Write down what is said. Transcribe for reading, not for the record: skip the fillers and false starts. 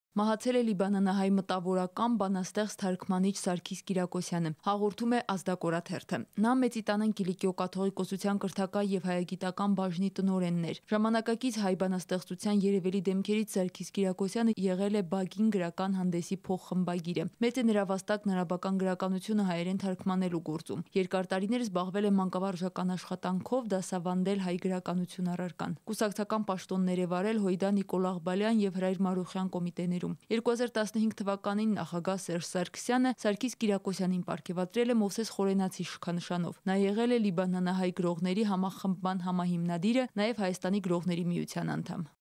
Մահացել է լիբանանահայ մտավորական բանաստեղծ թարգմանիչ Սարգիս Կիրակոսյանը, հաղորդում է Ազդակորաթ թերթը։ Նա Մեծիտանան Կիլիկիո կաթողիկոսության կրթական եւ հայագիտական բաժնի տնօրենն էր։ Ժամանակակից հայ բանաստեղծության երևելի դեմքերից Սարգիս Կիրակոսյանը եղել է Բագին գրական հանդեսի փոխխմբագիրը։ Մեծ է նրա վաստակն արաբական գրականությունը հայերեն թարգմանելու գործում։ Երկար տարիներ զբաղվել է մանկավարժական աշխատանքով, դասավանդել հայ գրականություն առարկան։ Կուսակցական պաշտոններ է վարել Հույդա Նիկոլ Աղբալյան եւ Հրայր Մարուխյան կոմիտեներում։ 2015 թվականին նախագահ Սերժ Սարգսյանը Սարգիս Կիրակոսյանին պարգևատրել է Մովսես Խորենացի շքանշանով։ Նա եղել է լիբանանահայ գրողների համախմբման համահիմնադիրը, նաև Հայաստանի գրողների միության անդամ։